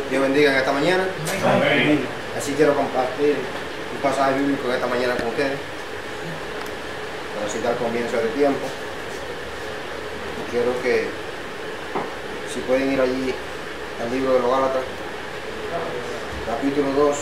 Dios bendiga en esta mañana. Amén. Así quiero compartir un pasaje bíblico en esta mañana con ustedes, para así dar comienzo de tiempo. Quiero que, si pueden ir allí al libro de los Gálatas, capítulo 2,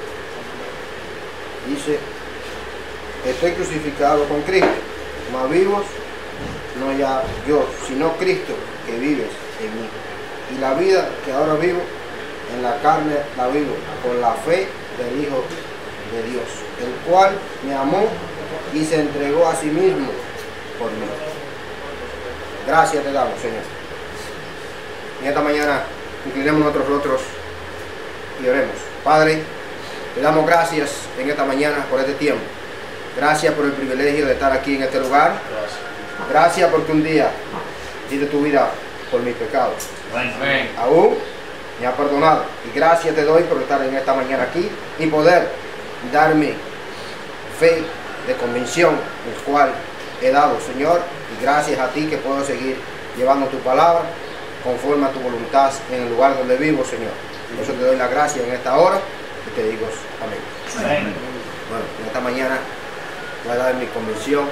dice: estoy crucificado con Cristo, mas vivos no ya yo, sino Cristo que vives en mí. Y la vida que ahora vivo en la carne la vivo por la fe del Hijo de Dios, el cual me amó y se entregó a sí mismo por mí. Gracias te damos, Señor. En esta mañana inclinemos nuestros rostros y oremos. Padre, te damos gracias en esta mañana por este tiempo. Gracias por el privilegio de estar aquí en este lugar. Gracias porque un día diste tu vida por mis pecados. Amén. Aún me ha perdonado. Y gracias te doy por estar en esta mañana aquí y poder darme fe de convicción, el cual he dado, Señor. Y gracias a ti que puedo seguir llevando tu palabra conforme a tu voluntad en el lugar donde vivo, Señor. Por eso te doy la gracia en esta hora y te digo amén. Amén. Bueno, en esta mañana voy a dar mi convicción.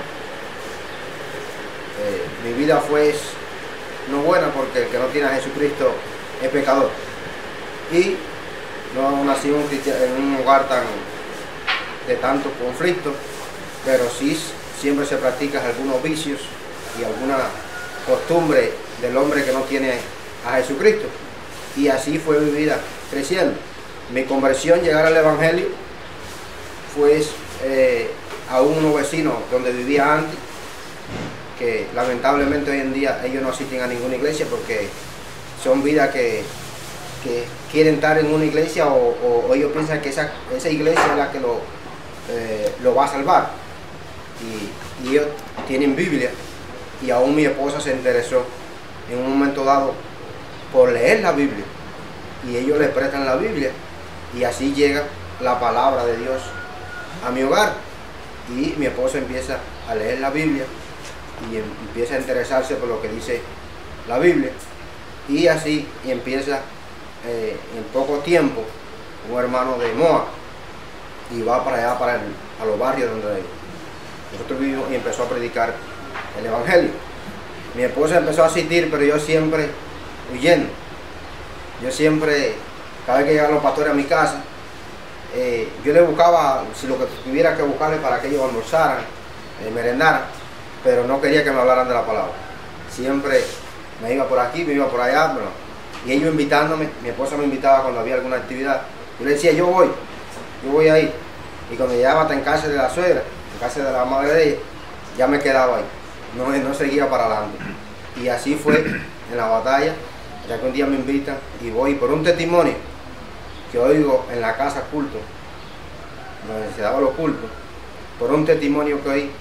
Mi vida fue no buena porque el que no tiene a Jesucristo es pecador. Y no nací en un hogar de tanto conflicto, pero sí siempre se practican algunos vicios y alguna costumbre del hombre que no tiene a Jesucristo. Y así fue mi vida creciendo. Mi conversión, llegar al Evangelio, fue a unos vecinos donde vivía antes, que lamentablemente hoy en día ellos no asisten a ninguna iglesia porque son vidas que quieren estar en una iglesia o ellos piensan que esa iglesia es la que lo va a salvar. Y ellos tienen Biblia, y aún mi esposa se interesó en un momento dado por leer la Biblia, y ellos le prestan la Biblia, y así llega la palabra de Dios a mi hogar, y mi esposa empieza a leer la Biblia y empieza a interesarse por lo que dice la Biblia, y así empieza en poco tiempo un hermano de Moa y va para allá, a los barrios donde nosotros vivimos, y empezó a predicar el Evangelio. Mi esposa empezó a asistir, pero yo siempre huyendo. Yo siempre, cada vez que llegaban los pastores a mi casa, yo le buscaba si lo que tuviera que buscarle para que ellos almorzaran, merendaran, pero no quería que me hablaran de la palabra. Siempre me iba por aquí, me iba por allá, y ellos invitándome. Mi esposa me invitaba cuando había alguna actividad. Yo le decía, yo voy ahí. Y cuando llegaba hasta en casa de la suegra, en casa de la madre de ella, ya me quedaba ahí. No seguía para adelante. Y así fue en la batalla, ya que un día me invitan y voy por un testimonio que oigo en la casa culto, donde se daban los cultos, por un testimonio que oí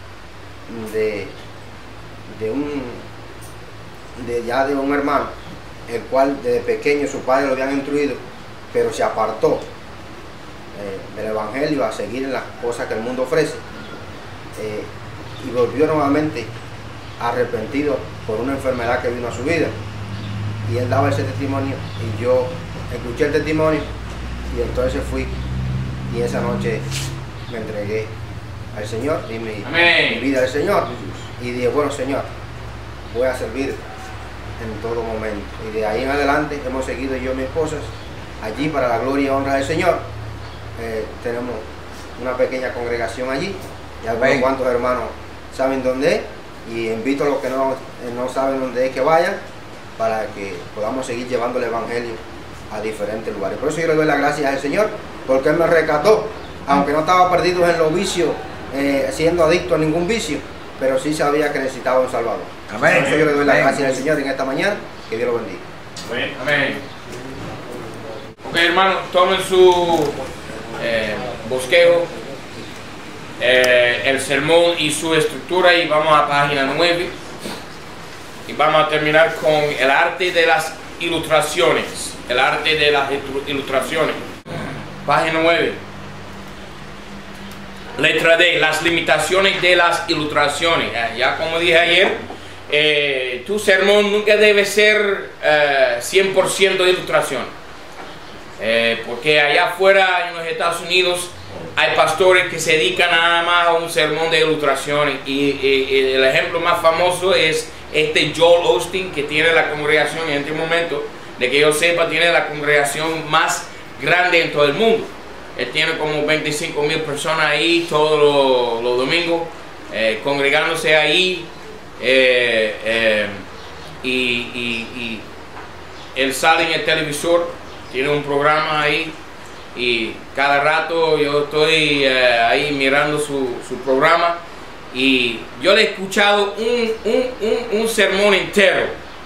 de un hermano, el cual desde pequeño su padre lo habían instruido, pero se apartó del Evangelio a seguir en las cosas que el mundo ofrece, y volvió nuevamente arrepentido por una enfermedad que vino a su vida, y él daba ese testimonio y yo escuché el testimonio, y entonces fui y esa noche me entregué al Señor y mi vida al Señor, y dije, bueno, Señor, voy a servir en todo momento. Y de ahí en adelante hemos seguido yo y mi esposa allí para la gloria y honra del Señor. Tenemos una pequeña congregación allí, y algunos cuantos hermanos saben dónde es, y invito a los que no saben dónde es que vayan, para que podamos seguir llevando el Evangelio a diferentes lugares. Por eso yo le doy las gracias al Señor, porque Él me rescató, aunque no estaba perdido en los vicios, siendo adicto a ningún vicio, pero sí sabía que necesitaba un Salvador. Amén. Por eso yo le doy las gracias al Señor en esta mañana. Que Dios lo bendiga. Amén. Amén. Ok, hermano, tomen su bosquejo, el sermón y su estructura, y vamos a página 9 y vamos a terminar con el arte de las ilustraciones. El arte de las ilustraciones. Página 9. Letra D, las limitaciones de las ilustraciones. Ya como dije ayer, tu sermón nunca debe ser 100% de ilustración. Porque allá afuera en los Estados Unidos hay pastores que se dedican nada más a un sermón de ilustraciones, y el ejemplo más famoso es este Joel Osteen, que tiene la congregación, en este momento, de que yo sepa, tiene la congregación más grande en todo el mundo. Él tiene como 25,000 personas ahí todos los domingos, congregándose ahí, y él sale en el televisor, tiene un programa ahí, y cada rato yo estoy ahí mirando su programa, y yo le he escuchado un sermón entero.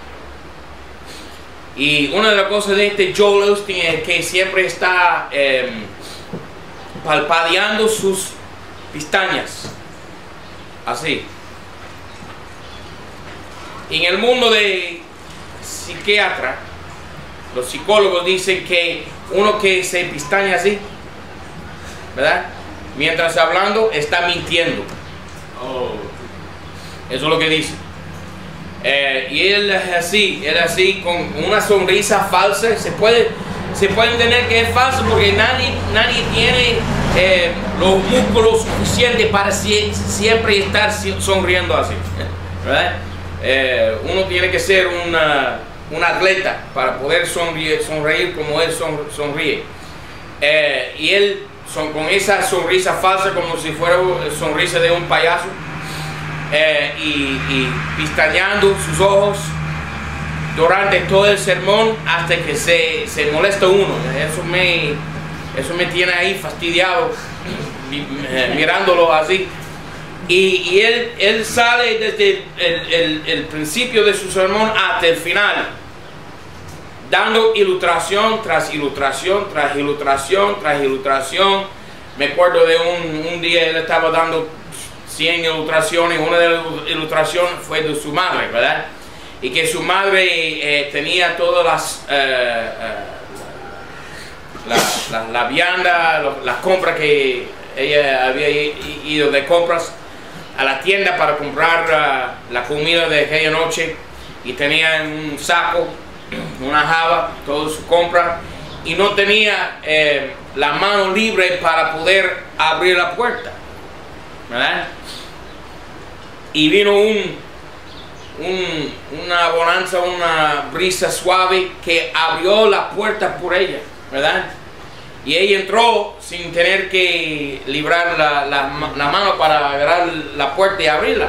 Y una de las cosas de este Joel Osteen es que siempre está palpadeando sus pestañas, así. En el mundo de psiquiatra, los psicólogos dicen que uno que se pestaña así, ¿verdad?, mientras hablando, está mintiendo. Eso es lo que dice. Y él es así, con una sonrisa falsa. Se puede entender que es falso porque nadie tiene los músculos suficientes para siempre estar sonriendo así, ¿verdad? Uno tiene que ser un atleta para poder sonreír como él sonríe. Y él con esa sonrisa falsa, como si fuera sonrisa de un payaso, y pestañeando sus ojos durante todo el sermón hasta que se molesta uno. Eso me tiene ahí fastidiado mirándolo así. Y él sale desde el principio de su sermón hasta el final, dando ilustración tras ilustración, tras ilustración, tras ilustración. Me acuerdo de un día él estaba dando 100 ilustraciones. Una de las ilustraciones fue de su madre, ¿verdad? Y que su madre tenía todas la vianda, las compras que ella había ido de compras a la tienda para comprar la comida de aquella noche, y tenía en un saco, una java, toda su compra, y no tenía la mano libre para poder abrir la puerta, ¿verdad? Y vino una bonanza, una brisa suave que abrió la puerta por ella, ¿verdad? Y ella entró sin tener que librar la mano para agarrar la puerta y abrirla.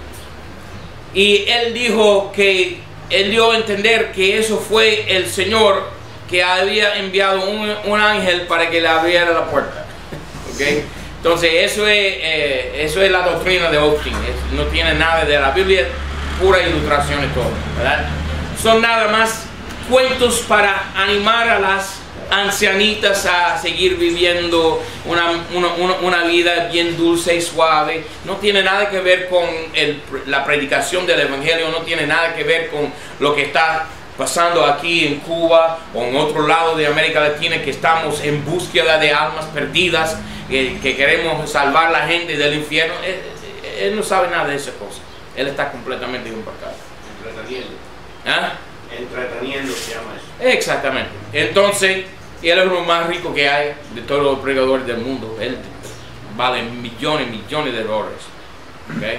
Y él dijo que él dio a entender que eso fue el Señor que había enviado un ángel para que le abriera la puerta. ¿Okay? Entonces eso es la doctrina de Osteen. No tiene nada de la Biblia, pura ilustración y todo, ¿verdad? Son nada más cuentos para animar a las ancianitas a seguir viviendo una vida bien dulce y suave. No tiene nada que ver con la predicación del Evangelio, no tiene nada que ver con lo que está pasando aquí en Cuba o en otro lado de América Latina, que estamos en búsqueda de almas perdidas, que queremos salvar a la gente del infierno. Él no sabe nada de esas cosas. Él está completamente embarcado. Entreteniendo. ¿Ah? Entreteniendo se llama eso. Exactamente. Entonces, él es lo más rico que hay de todos los predicadores del mundo. Él vale millones de dólares. ¿Okay?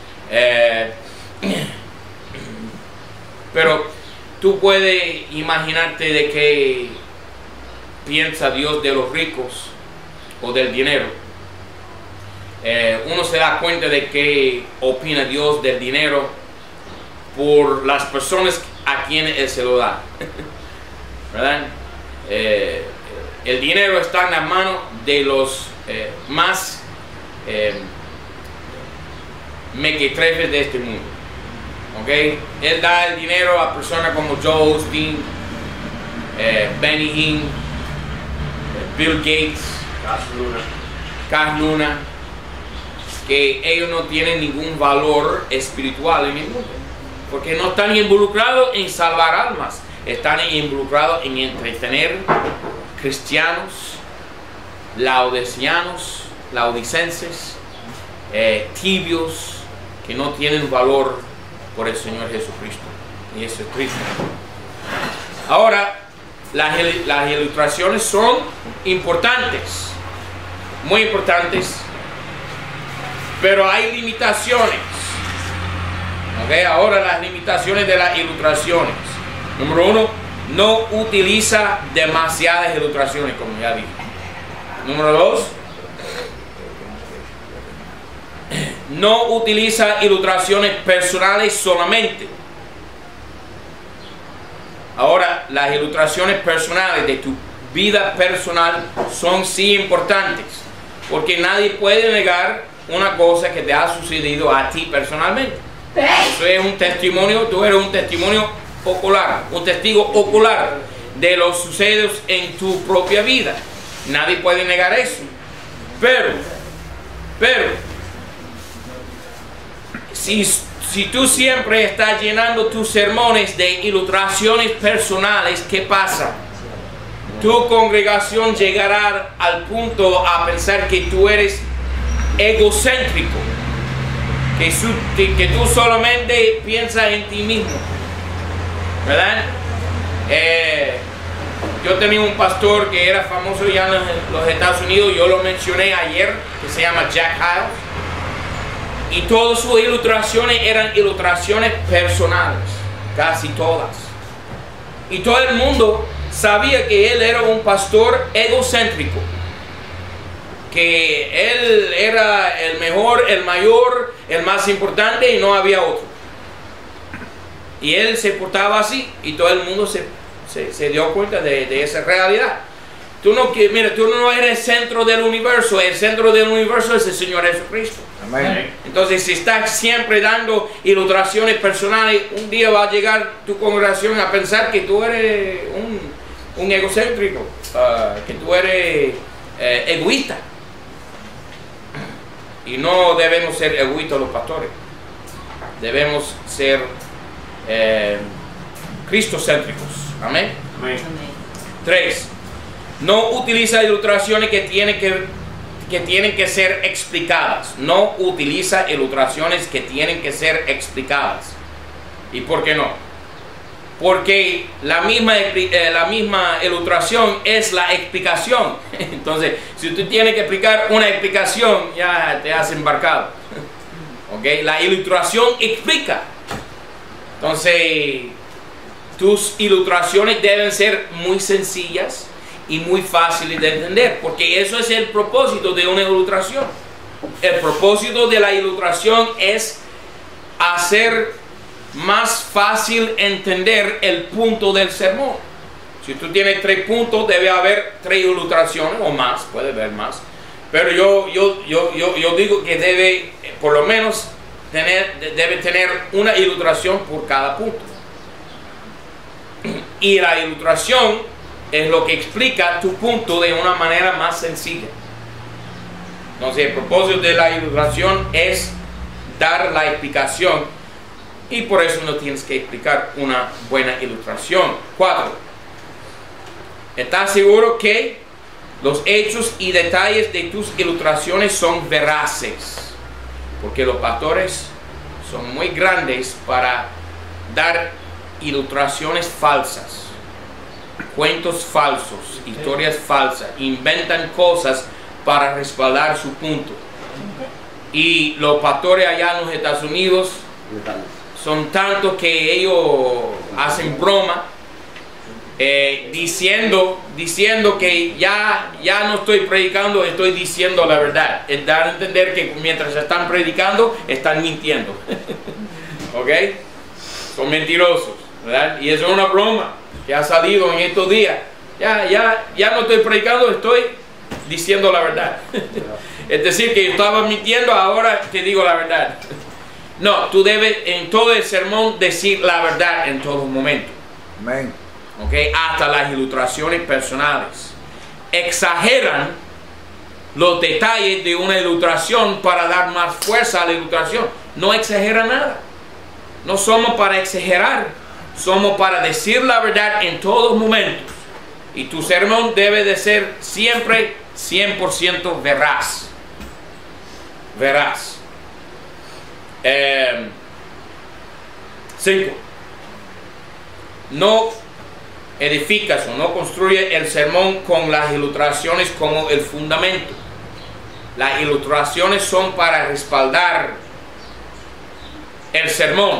Pero tú puedes imaginarte de qué piensa Dios de los ricos o del dinero. Uno se da cuenta de qué opina Dios del dinero por las personas a quienes Él se lo da. ¿Verdad? El dinero está en la mano de los más mequetrefes de este mundo. ¿Okay? Él da el dinero a personas como Joel Osteen, Benny Hinn, Bill Gates, Cass Luna, que ellos no tienen ningún valor espiritual en el mundo, porque no están involucrados en salvar almas, están involucrados en entretener cristianos, laodicenses, tibios, que no tienen valor por el Señor Jesucristo. Y eso es triste. Ahora, las ilustraciones son importantes, muy importantes, pero hay limitaciones. ¿Okay? Ahora las limitaciones de las ilustraciones. Número 1, no utiliza demasiadas ilustraciones, como ya dije. Número 2, no utiliza ilustraciones personales solamente. Ahora, las ilustraciones personales de tu vida personal son sí importantes, porque nadie puede negar una cosa que te ha sucedido a ti personalmente. Eso es un testimonio, tú eres un testimonio ocular, un testigo ocular de los sucesos en tu propia vida. Nadie puede negar eso. Pero, si tú siempre estás llenando tus sermones de ilustraciones personales, ¿qué pasa? Tu congregación llegará al punto a pensar que tú eres egocéntrico, que tú solamente piensas en ti mismo, ¿verdad? Yo tenía un pastor que era famoso ya en los Estados Unidos, yo lo mencioné ayer, que se llama Jack Hyles. Y todas sus ilustraciones eran ilustraciones personales, casi todas. Y todo el mundo sabía que él era un pastor egocéntrico, que él era el mejor, el mayor, el más importante y no había otro. Y él se portaba así y todo el mundo se dio cuenta de esa realidad. Mira, tú no eres el centro del universo es el Señor Jesucristo. Amén. Entonces, si estás siempre dando ilustraciones personales, un día va a llegar tu congregación a pensar que tú eres un egocéntrico, que tú eres egoísta. Y no debemos ser egoístas los pastores. Debemos ser cristocéntricos. Amén. Amén. 3. No utiliza ilustraciones que tienen que ser explicadas. No utiliza ilustraciones que tienen que ser explicadas. ¿Y por qué no? Porque la misma ilustración es la explicación. Entonces, si tú tienes que explicar una explicación, ya te has embarcado. ¿Okay? La ilustración explica. Entonces, tus ilustraciones deben ser muy sencillas y muy fáciles de entender, porque eso es el propósito de una ilustración. El propósito de la ilustración es hacer más fácil entender el punto del sermón. Si tú tienes 3 puntos, debe haber 3 ilustraciones o más, puede haber más, pero yo digo que debe por lo menos debe tener una ilustración por cada punto. Y la ilustración es lo que explica tu punto de una manera más sencilla. Entonces, el propósito de la ilustración es dar la explicación, y por eso no tienes que explicar una buena ilustración. 4. ¿Estás seguro que los hechos y detalles de tus ilustraciones son veraces? Porque los pastores son muy grandes para dar ilustraciones falsas, cuentos falsos, historias falsas, inventan cosas para respaldar su punto. Y los pastores allá en los Estados Unidos son tantos que ellos hacen broma diciendo que ya no estoy predicando, estoy diciendo la verdad. Es dar a entender que mientras están predicando están mintiendo. ¿Ok? Son mentirosos, ¿verdad? Y eso es una broma que ha salido en estos días. Ya no estoy predicando, estoy diciendo la verdad. Es decir, que yo estaba mintiendo, ahora te digo la verdad. No, tú debes en todo el sermón decir la verdad en todo momento. Amén. ¿Okay? Hasta las ilustraciones personales exageran los detalles de una ilustración para dar más fuerza a la ilustración. No exagera nada. No somos para exagerar, somos para decir la verdad en todos momentos. Y tu sermón debe de ser siempre 100% veraz. Veraz. 5. edificas o no construyes el sermón con las ilustraciones como el fundamento. Las ilustraciones son para respaldar el sermón.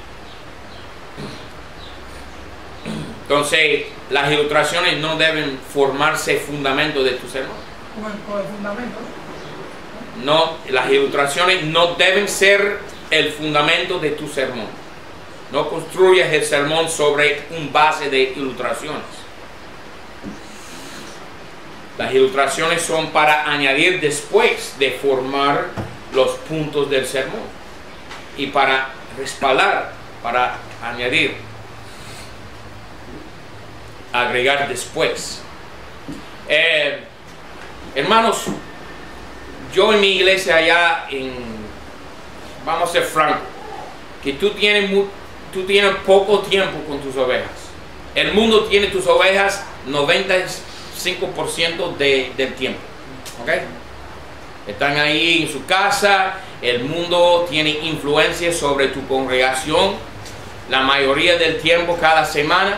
Entonces, las ilustraciones no deben formarse fundamento de tu sermón. Como el fundamento. No, las ilustraciones no deben ser el fundamento de tu sermón. No construyas el sermón sobre un base de ilustraciones. Las ilustraciones son para añadir después de formar los puntos del sermón y para respaldar, para añadir, agregar después. Hermanos, yo en mi iglesia allá vamos a ser francos, que tú tienes poco tiempo con tus ovejas. El mundo tiene tus ovejas 95% del tiempo. ¿Ok? Están ahí en su casa. El mundo tiene influencia sobre tu congregación la mayoría del tiempo, cada semana.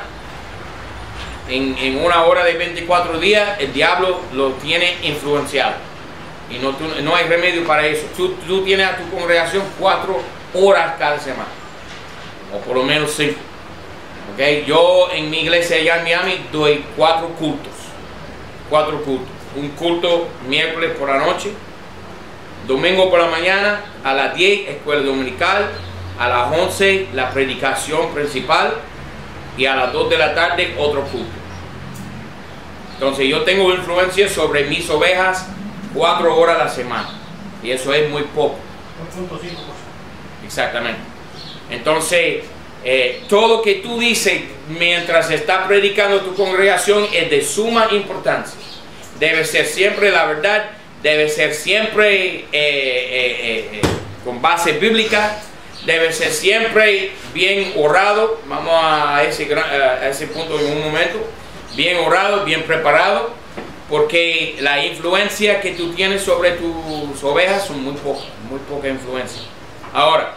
En una hora de 24 días, el diablo lo tiene influenciado. Y no hay remedio para eso. Tú tienes a tu congregación 4 horas cada semana. O por lo menos 5. ¿Okay? Yo en mi iglesia allá en Miami doy 4 cultos. 4 cultos. Un culto miércoles por la noche. Domingo por la mañana a las 10, escuela dominical. A las 11, la predicación principal. Y a las 2 de la tarde, otro culto. Entonces yo tengo influencia sobre mis ovejas 4 horas a la semana. Y eso es muy poco. 2.5%. Exactamente. Entonces, todo lo que tú dices mientras está predicando tu congregación es de suma importancia. Debe ser siempre la verdad, debe ser siempre con base bíblica, debe ser siempre bien orado. Vamos a ese punto en un momento. Bien orado, bien preparado, porque la influencia que tú tienes sobre tus ovejas son muy poca influencia. Ahora,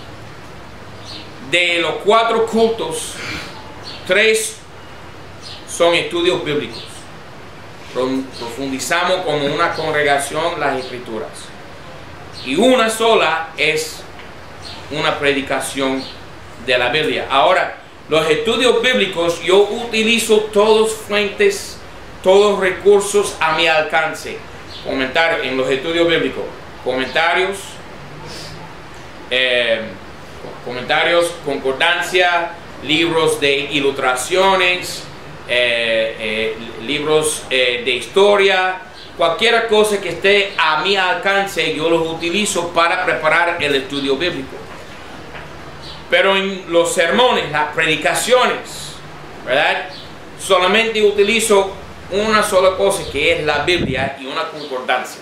de los 4 cultos, 3 son estudios bíblicos. Profundizamos como una congregación las escrituras. Y una sola es una predicación de la Biblia. Ahora, los estudios bíblicos, yo utilizo todas fuentes, todos recursos a mi alcance. Comentarios en los estudios bíblicos. Comentarios, concordancia, libros de ilustraciones, libros de historia, cualquier cosa que esté a mi alcance, yo los utilizo para preparar el estudio bíblico. Pero en los sermones, las predicaciones, ¿verdad? Solamente utilizo una sola cosa, que es la Biblia y una concordancia.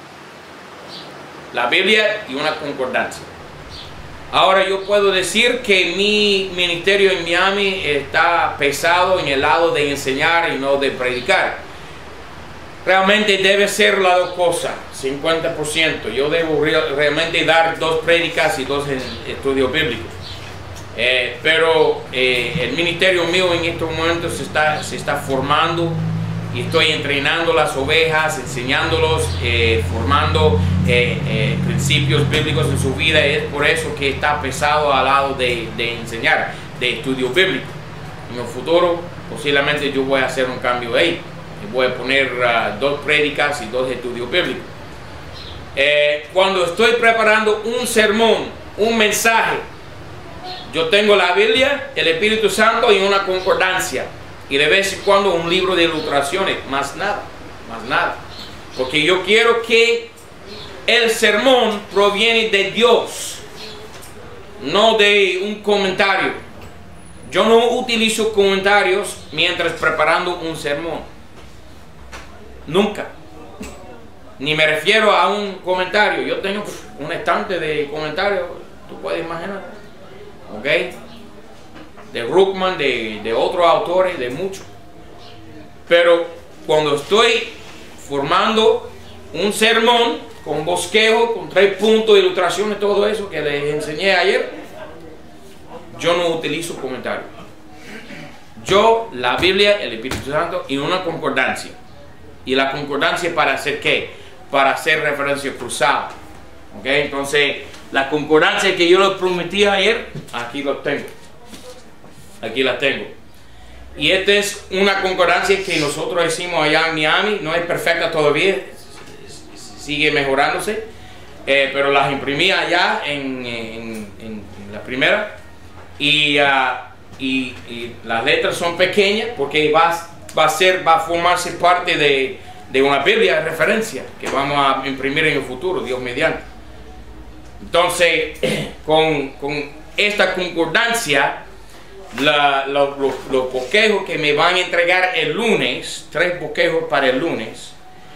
La Biblia y una concordancia. Ahora yo puedo decir que mi ministerio en Miami está pesado en el lado de enseñar y no de predicar. Realmente debe ser las dos cosas, 50%. Yo debo realmente dar 2 prédicas y 2 estudios bíblicos. Pero el ministerio mío en estos momentos se está formando y estoy entrenando las ovejas, enseñándolos, formando principios bíblicos en su vida. Es por eso que está pesado al lado de enseñar, de estudio bíblico. En el futuro posiblemente yo voy a hacer un cambio ahí. Voy a poner 2 prédicas y 2 estudios bíblicos. Cuando estoy preparando un sermón, un mensaje, yo tengo la Biblia, el Espíritu Santo y una concordancia. Y de vez en cuando un libro de ilustraciones, más nada. Porque yo quiero que el sermón proviene de Dios, no de un comentario. Yo no utilizo comentarios mientras preparando un sermón. Nunca. Ni me refiero a un comentario. Yo tengo un estante de comentarios, tú puedes imaginar. ¿Ok? De Ruckman, de otros autores, de muchos. Pero cuando estoy formando un sermón con bosquejo, con 3 puntos, ilustraciones, todo eso que les enseñé ayer, yo no utilizo comentarios. yo, la Biblia, el Espíritu Santo y una concordancia. ¿Y la concordancia para hacer qué? Para hacer referencia cruzada. ¿Ok? Entonces, la concordancia que yo les prometí ayer, aquí lo tengo. Aquí la tengo. Y esta es una concordancia que nosotros hicimos allá en Miami. No es perfecta todavía, sigue mejorándose. Pero las imprimí allá en la primera. Y las letras son pequeñas porque va a formarse parte de una Biblia de referencia que vamos a imprimir en el futuro, Dios mediante. Entonces, con esta concordancia, los bosquejos que me van a entregar el lunes, 3 bosquejos para el lunes,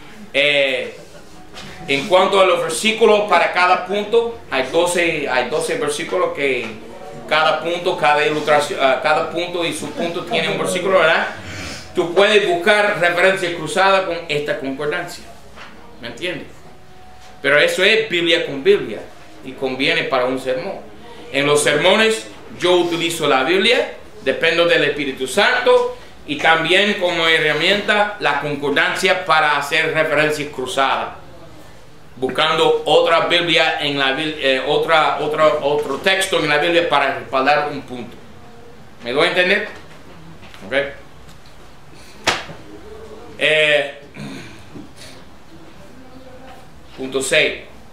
en cuanto a los versículos para cada punto, hay 12 versículos que cada punto, cada ilustración, cada punto y su punto tiene un versículo, ¿verdad? Tú puedes buscar referencia cruzada con esta concordancia. ¿Me entiendes? Pero eso es Biblia con Biblia y conviene para un sermón. En los sermones yo utilizo la Biblia, dependo del Espíritu Santo y también como herramienta la concordancia para hacer referencias cruzadas. Buscando otra Biblia en la otro texto en la Biblia para respaldar un punto. ¿Me doy a entender? ¿Ok? Punto 6.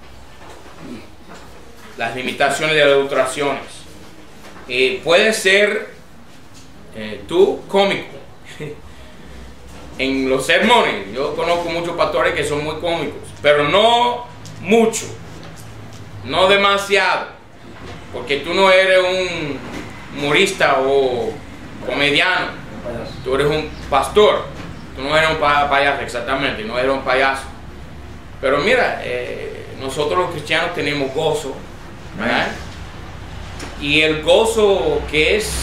Las limitaciones de las ilustraciones. Puede ser tú cómico. En los sermones, yo conozco muchos pastores que son muy cómicos, pero no mucho, no demasiado, porque tú no eres un humorista o comediano, tú eres un pastor, tú no eres un payaso, exactamente, no eres un payaso. Pero mira, nosotros los cristianos tenemos gozo, ¿verdad? Y el gozo que es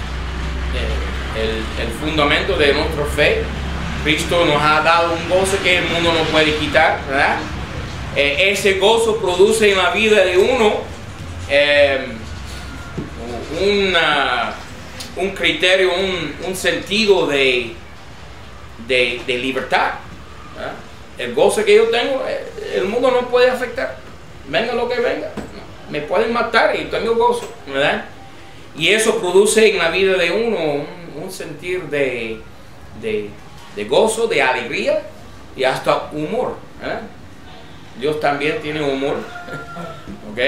el fundamento de nuestra fe. Cristo nos ha dado un gozo que el mundo no puede quitar, ¿verdad? Ese gozo produce en la vida de uno un criterio, un sentido de libertad, ¿verdad? El gozo que yo tengo, el mundo no puede afectar. Venga lo que venga, me pueden matar y tengo gozo, ¿verdad? Y eso produce en la vida de uno un sentir de gozo, de alegría y hasta humor, ¿eh? Dios también tiene humor, ¿ok?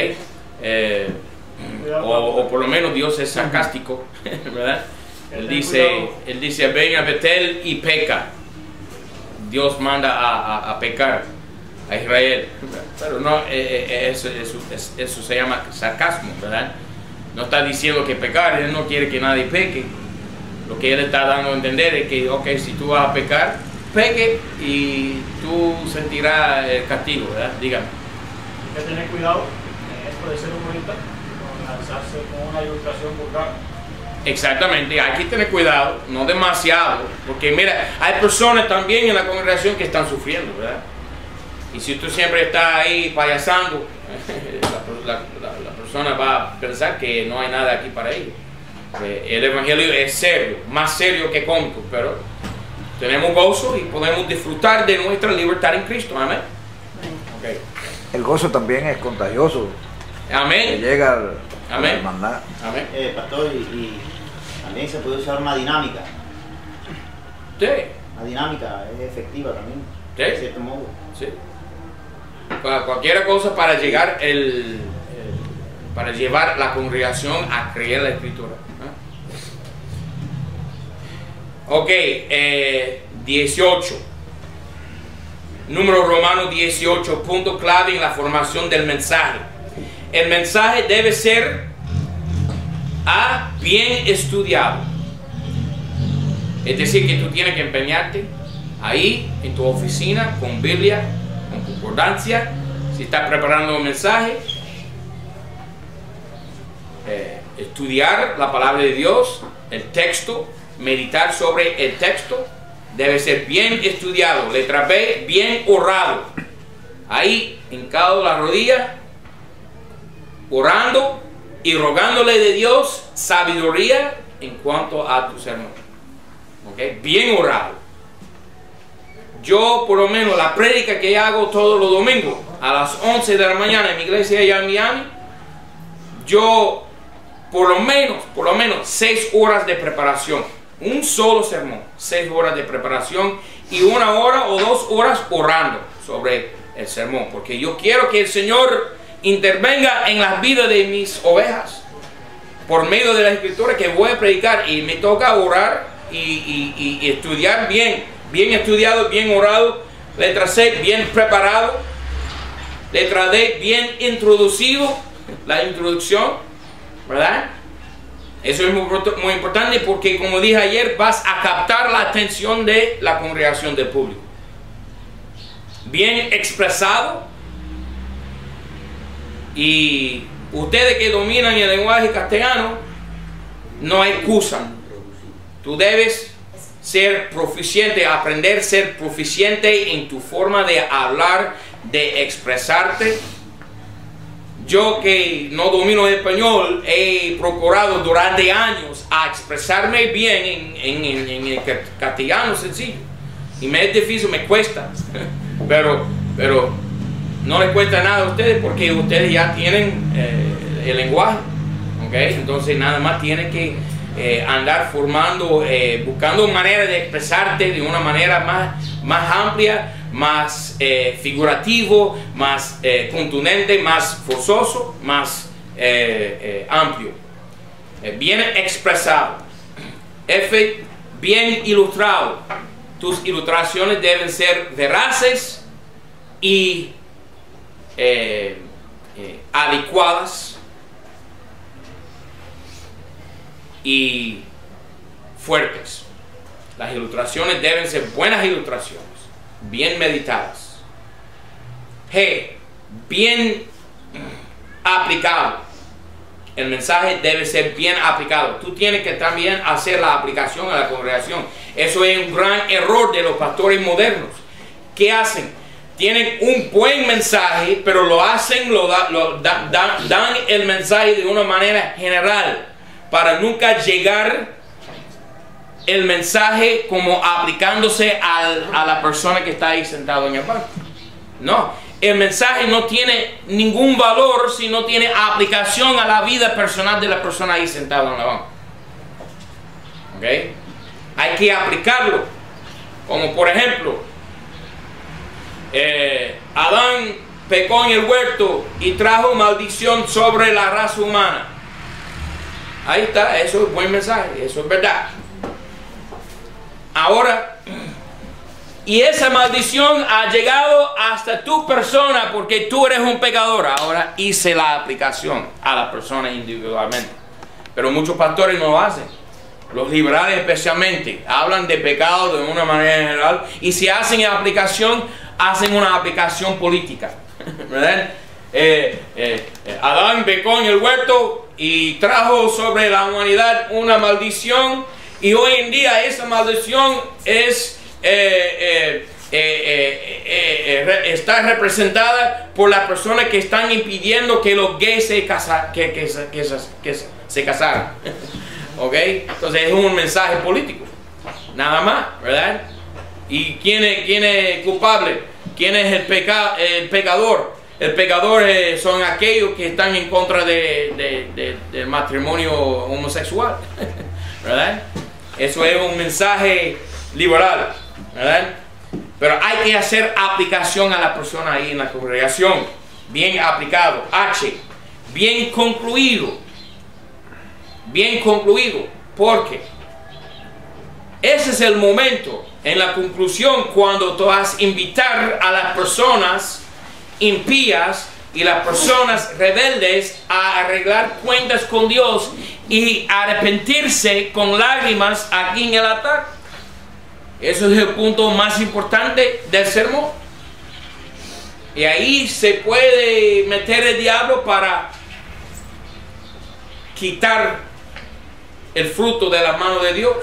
O por lo menos Dios es sarcástico, ¿verdad? Él dice, ven a Betel y peca. Dios manda a pecar a Israel, pero no, eso se llama sarcasmo, ¿verdad? No está diciendo que pecar, Él no quiere que nadie peque. Lo que Él está dando a entender es que, ok, si tú vas a pecar, peque y tú sentirás el castigo, ¿verdad? Dígame. Hay que tener cuidado, esto de ser humorista, con lanzarse con una ilustración vulgar. Exactamente, hay que tener cuidado, no demasiado, porque mira, hay personas también en la congregación que están sufriendo, ¿verdad? Y si tú siempre estás ahí payasando, la persona va a pensar que no hay nada aquí para ellos. El evangelio es serio, más serio que cómico, pero tenemos gozo y podemos disfrutar de nuestra libertad en Cristo. Amén. Okay. El gozo también es contagioso. Amén. Que llega a la Amén. hermandad. Amén. Pastor, y también se puede usar una dinámica. Sí. La dinámica es efectiva también, Sí. de cierto modo. Sí. Cualquier cosa para llegar para llevar la congregación a creer la Escritura. Ok, 18. Número romano 18, punto clave en la formación del mensaje. El mensaje debe ser bien estudiado. Es decir, que tú tienes que empeñarte ahí en tu oficina con Biblia, con concordancia. Si estás preparando un mensaje, estudiar la palabra de Dios, el texto, meditar sobre el texto, debe ser bien estudiado, letra B, bien orado. Ahí, hincado la rodilla, orando y rogándole de Dios sabiduría en cuanto a tu sermón. ¿okay? Bien orado. Yo, por lo menos, la prédica que hago todos los domingos a las 11 de la mañana en mi iglesia allá en Miami, yo por lo menos 6 horas de preparación. Un solo sermón, 6 horas de preparación y 1 hora o 2 horas orando sobre el sermón. Porque yo quiero que el Señor intervenga en las vidas de mis ovejas por medio de la escritura que voy a predicar, y me toca orar y estudiar bien estudiado, bien orado. Letra C, bien preparado. Letra D, bien introducido, la introducción, ¿verdad? Eso es muy importante porque, como dije ayer, vas a captar la atención de la congregación, del público. Bien expresado. Y ustedes que dominan el lenguaje castellano, no hay excusa. Tú debes ser proficiente, aprender a ser proficiente en tu forma de hablar, de expresarte. Yo, que no domino el español, he procurado durante años a expresarme bien en el castellano sencillo. Y me es difícil, me cuesta. Pero no les cuesta nada a ustedes porque ustedes ya tienen el lenguaje. ¿Okay? Entonces nada más tienen que andar formando, buscando maneras de expresarte de una manera más amplia, más figurativo, más contundente, más forzoso, más amplio. Bien expresado. F, bien ilustrado. Tus ilustraciones deben ser veraces y adecuadas y fuertes. Las ilustraciones deben ser buenas ilustraciones, bien meditadas. G, bien aplicado. El mensaje debe ser bien aplicado. Tú tienes que también hacer la aplicación a la congregación. Eso es un gran error de los pastores modernos. ¿Qué hacen? Tienen un buen mensaje, pero lo hacen, dan el mensaje de una manera general, para nunca llegar el mensaje como aplicándose a la persona que está ahí sentado en el banco. No, el mensaje no tiene ningún valor si no tiene aplicación a la vida personal de la persona ahí sentada en la banca. ¿Ok? Hay que aplicarlo. Como por ejemplo, Adán pecó en el huerto y trajo maldición sobre la raza humana. Ahí está, eso es buen mensaje, eso es verdad. Ahora, y esa maldición ha llegado hasta tu persona porque tú eres un pecador. Ahora hice la aplicación a la persona individualmente. Pero muchos pastores no lo hacen. Los liberales especialmente hablan de pecado de una manera general, y si hacen aplicación, hacen una aplicación política. ¿Verdad? Adán pecó en el huerto y trajo sobre la humanidad una maldición, y hoy en día esa maldición está representada por las personas que están impidiendo que los gays se casaran. ¿Ok? Entonces es un mensaje político, nada más, ¿verdad? ¿Y quién es culpable? ¿Quién es el pecador? El pecador son aquellos que están en contra del matrimonio homosexual, ¿verdad? Eso es un mensaje liberal, ¿verdad? Pero hay que hacer aplicación a la persona ahí en la congregación. Bien aplicado. H, bien concluido. Bien concluido. Porque ese es el momento en la conclusión cuando tú vas a invitar a las personas impías y las personas rebeldes a arreglar cuentas con Dios y arrepentirse con lágrimas aquí en el altar. Eso es el punto más importante del sermón. Y ahí se puede meter el diablo para quitar el fruto de la mano de Dios.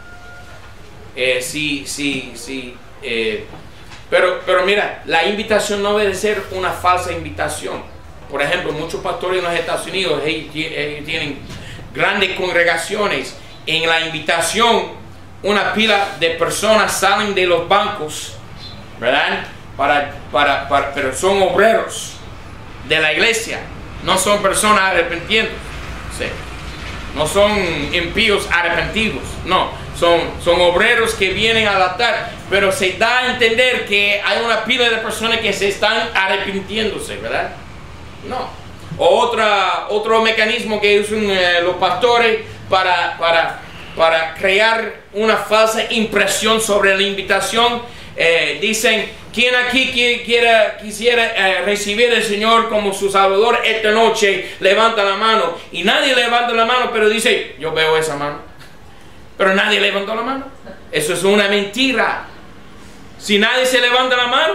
Pero mira, la invitación no debe ser una falsa invitación. Por ejemplo, muchos pastores en los Estados Unidos ellos tienen grandes congregaciones. En la invitación una pila de personas salen de los bancos, ¿verdad? Pero son obreros de la iglesia, no son personas arrepentidas, ¿sí? No son impíos arrepentidos, no, son obreros que vienen al altar, pero se da a entender que hay una pila de personas que se están arrepintiéndose, ¿verdad? No. Otro mecanismo que usan los pastores para crear una falsa impresión sobre la invitación, dicen: ¿quién aquí quisiera recibir al Señor como su Salvador esta noche? Levanta la mano. Y nadie levanta la mano, pero dice: yo veo esa mano. Pero nadie levantó la mano. Eso es una mentira. Si nadie se levanta la mano,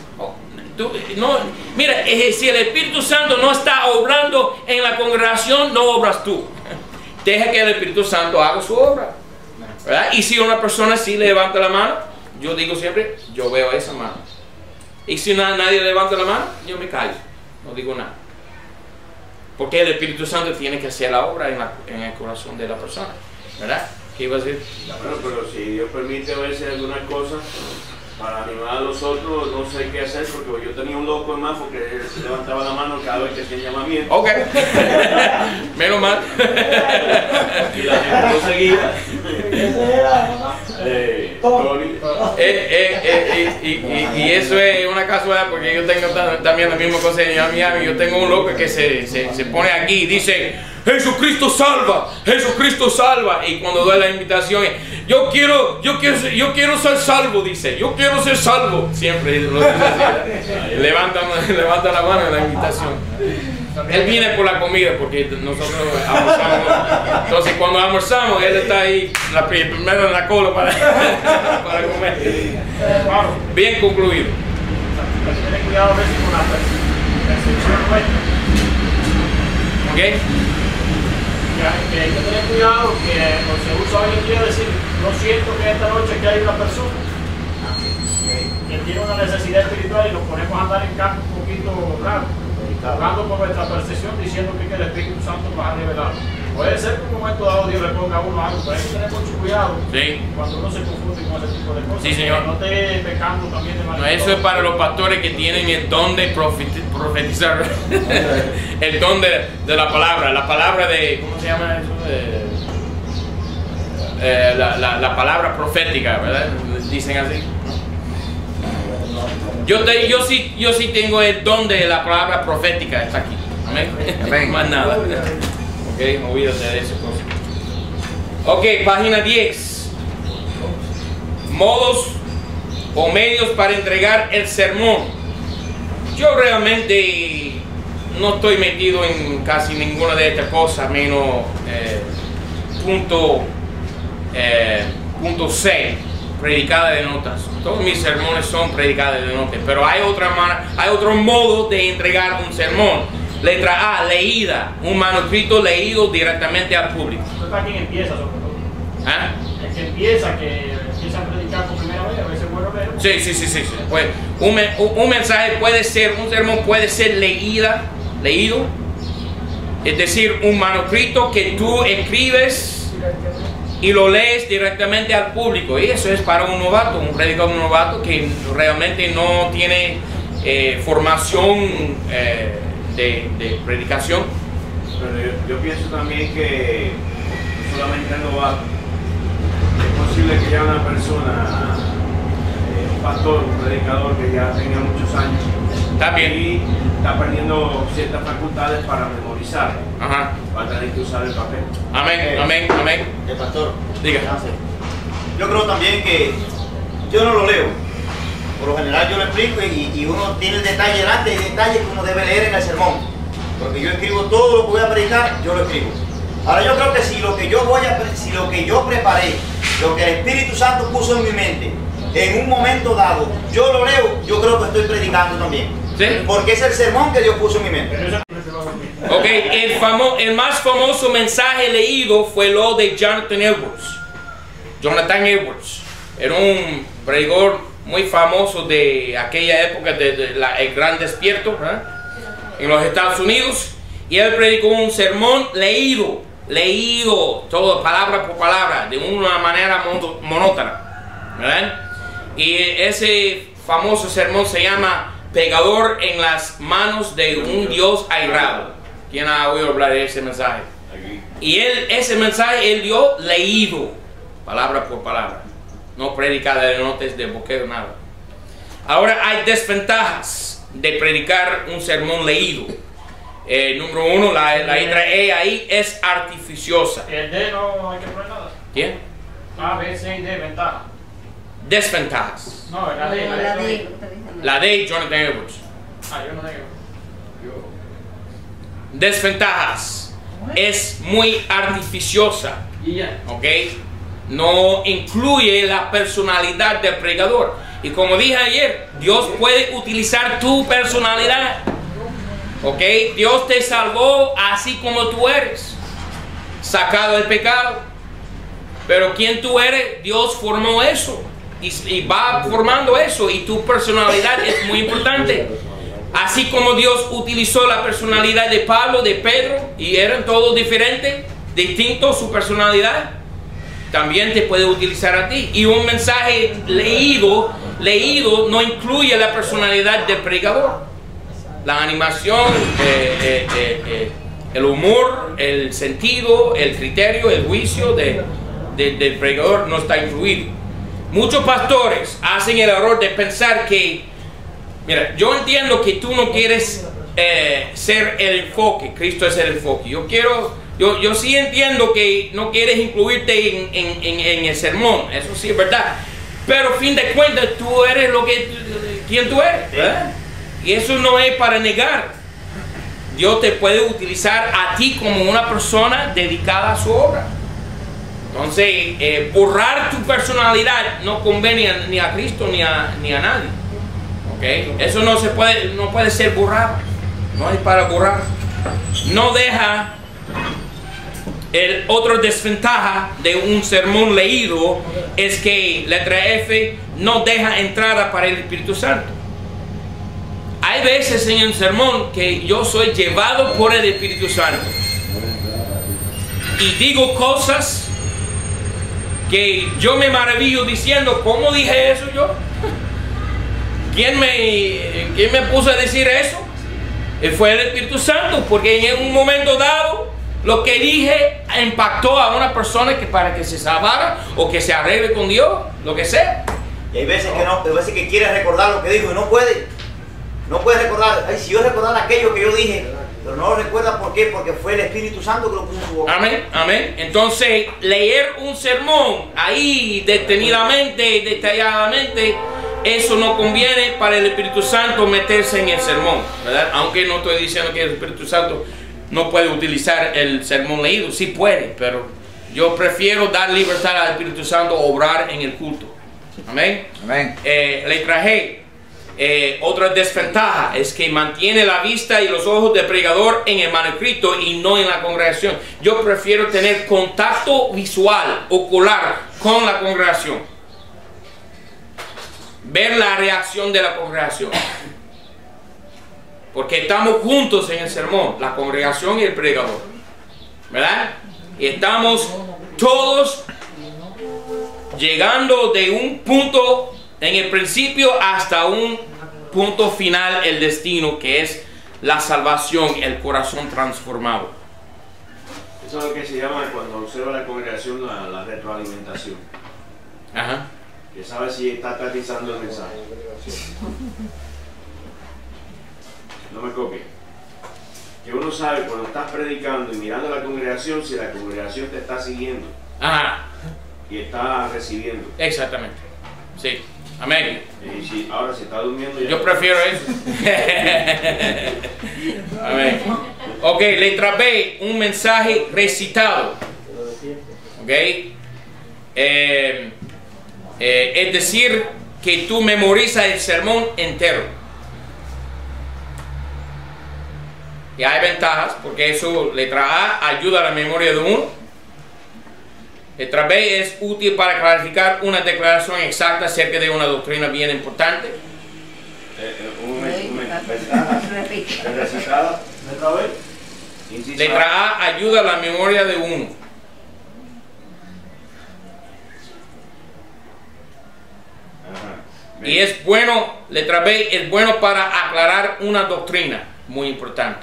mira, si el Espíritu Santo no está obrando en la congregación, no obras tú. Deja que el Espíritu Santo haga su obra, ¿verdad? Y si una persona sí levanta la mano, yo digo siempre: yo veo esa mano. Y si nadie levanta la mano, yo me callo, no digo nada. Porque el Espíritu Santo tiene que hacer la obra en el corazón de la persona, ¿verdad? ¿Qué iba a decir? Bueno, pero si Dios permite a veces algunas cosas para animar a los otros, no sé qué hacer, porque yo tenía un loco en más porque él levantaba la mano cada vez que hacía llamamiento. Ok. Menos mal. Y la gente no seguía. Y eso es una casualidad, porque yo tengo también la misma cosa en Miami. Yo tengo un loco que se pone aquí y dice: Jesucristo salva, Jesucristo salva. Y cuando doy la invitación, yo quiero ser salvo, dice. Yo quiero ser salvo. Siempre lo dice así. Levanta la mano en la invitación. Él viene por la comida, porque nosotros almorzamos. Entonces cuando almorzamos, él está ahí primero en la cola para comer. Bien concluido. Ten cuidado a veces con la percepción nuestra. ¿Ok? Que hay que tener cuidado, que se usa hoy en día decir: yo siento que esta noche que hay una persona que tiene una necesidad espiritual, y nos ponemos a andar en campo un poquito raro, hablando por nuestra percepción, diciendo que el Espíritu Santo nos ha revelado. Puede ser que en un momento dado Dios le ponga a uno algo, pero hay que tener mucho cuidado, sí, cuando uno se confunde con ese tipo de cosas. Sí, señor. No esté pecando también de manera. No, eso es para los pastores que tienen el don de profetizar. El don de la palabra de, ¿cómo se llama eso? La palabra profética, ¿verdad? Dicen así. Yo sí tengo el don de la palabra profética, está aquí. Amén. Amén. Más nada. Ok, olvídate de esa cosa. Ok, página 10. Modos o medios para entregar el sermón. Yo realmente no estoy metido en casi ninguna de estas cosas, menos punto C, predicada de notas. Todos mis sermones son predicadas de notas, pero hay otro modo de entregar un sermón. Letra A, leída, un manuscrito leído directamente al público. Esto es para quien empieza, sobre todo. ¿Ah? El que empieza a predicar por primera vez, a veces bueno leer. Sí. Pues, un mensaje puede ser, un sermón puede ser leído, es decir, un manuscrito que tú escribes y lo lees directamente al público. Y eso es para un novato, un predicador novato que realmente no tiene formación de predicación. Pero yo pienso también que solamente el novato, es posible que ya una persona, un pastor, un predicador que ya tenga muchos años, También. y está perdiendo ciertas facultades para memorizar. Ajá. Va a tener que usar el papel. Amén. El pastor. Diga. Yo creo también que yo no lo leo. Por lo general yo lo explico y uno tiene el detalle delante, y detalles que uno debe leer en el sermón. Porque yo escribo todo lo que voy a predicar, yo lo escribo. Ahora yo creo que si lo que yo preparé, lo que el Espíritu Santo puso en mi mente, en un momento dado, yo lo leo, yo creo que estoy predicando también. ¿Sí? Porque es el sermón que Dios puso en mi mente. Ok, el más famoso mensaje leído fue lo de Jonathan Edwards. Era un predicador muy famoso de aquella época, el Gran Despierto, en los Estados Unidos. Y él predicó un sermón leído leído todo palabra por palabra de una manera monótona, ¿verdad? Y ese famoso sermón se llama Pecador en las manos de un Dios airado. ¿Quién ha oído hablar de ese mensaje? Y ese mensaje él dio leído, palabra por palabra, no predicada de notas de boquero, nada. Ahora hay desventajas de predicar un sermón leído. Número uno, la letra E ahí es artificiosa. El D no hay que poner nada. ¿Quién? A, B, C y D, ventaja. Desventajas. No, la D. La D, Jonathan Edwards. Yo no digo. Desventajas. Es muy artificiosa. Y ya. ¿Ok? No incluye la personalidad del predicador. Y como dije ayer, Dios puede utilizar tu personalidad. ¿Ok? Dios te salvó así como tú eres, sacado del pecado. Pero quien tú eres, Dios formó eso. Y va formando eso. Y tu personalidad es muy importante. Así como Dios utilizó la personalidad de Pablo, de Pedro, y eran todos diferentes, distintos su personalidad, también te puede utilizar a ti. Y un mensaje leído no incluye la personalidad del predicador. La animación, el humor, el sentido, el criterio, el juicio del predicador no está incluido. Muchos pastores hacen el error de pensar que, mira, yo entiendo que tú no quieres ser el enfoque, Cristo es el enfoque. Yo sí entiendo que no quieres incluirte en el sermón, eso sí es verdad. Pero a fin de cuentas tú eres quien tú eres, ¿verdad? Y eso no es para negar. Dios te puede utilizar a ti como una persona dedicada a su obra. Entonces, borrar tu personalidad no conviene ni a Cristo ni a nadie. ¿Okay? Eso no puede ser borrado. No es para borrar. No deja. Otra desventaja de un sermón leído es que letra F no deja entrada para el Espíritu Santo. Hay veces en el sermón que yo soy llevado por el Espíritu Santo y digo cosas que yo me maravillo diciendo, ¿cómo dije eso yo? ¿Quién me puso a decir eso? Fue el Espíritu Santo, porque en un momento dado lo que dije impactó a una persona para que se salvara o que se arregle con Dios, lo que sea. Y hay veces que no, hay veces que quiere recordar lo que dijo y no puede. No puede recordar. Ay, si yo recordara aquello que yo dije, pero no lo recuerda, ¿por qué? Porque fue el Espíritu Santo que lo puso en su boca. Amén, amén. Entonces, leer un sermón ahí detenidamente, detalladamente, eso no conviene para el Espíritu Santo meterse en el sermón, ¿verdad? Aunque no estoy diciendo que el Espíritu Santo no puede utilizar el sermón leído, sí puede, pero yo prefiero dar libertad al Espíritu Santo obrar en el culto. Amén. Amén. Letra G. Otra desventaja es que mantiene la vista y los ojos del predicador en el manuscrito y no en la congregación. Yo prefiero tener contacto visual, ocular con la congregación. Ver la reacción de la congregación. Porque estamos juntos en el sermón, la congregación y el predicador. ¿Verdad? Y estamos todos llegando de un punto en el principio hasta un punto final, el destino, que es la salvación, el corazón transformado. Eso es lo que se llama, cuando observa la congregación, la retroalimentación. Ajá. Que sabe si está aterrizando el mensaje. No me copie. Que uno sabe cuando estás predicando y mirando a la congregación, si la congregación te está siguiendo. Ajá. Y está recibiendo. Exactamente. Sí. Amén. Y si ahora se está durmiendo ya. Yo prefiero eso. Amén. Ok, letra B, un mensaje recitado. Ok. Es decir, que tú memorizas el sermón entero. Y hay ventajas, porque eso, letra A, ayuda a la memoria de uno. Letra B, es útil para clarificar una declaración exacta acerca de una doctrina bien importante. Un ventaja. El recitado. Letra B. Letra A, ayuda a la memoria de uno. Y es bueno, letra B, es bueno para aclarar una doctrina muy importante.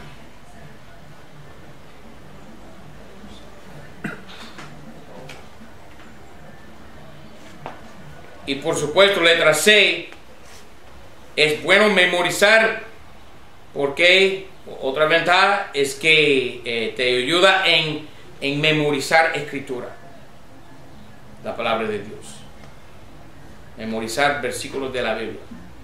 Y por supuesto, letra C, es bueno memorizar, porque otra ventaja es que te ayuda en memorizar escritura, la palabra de Dios. Memorizar versículos de la Biblia.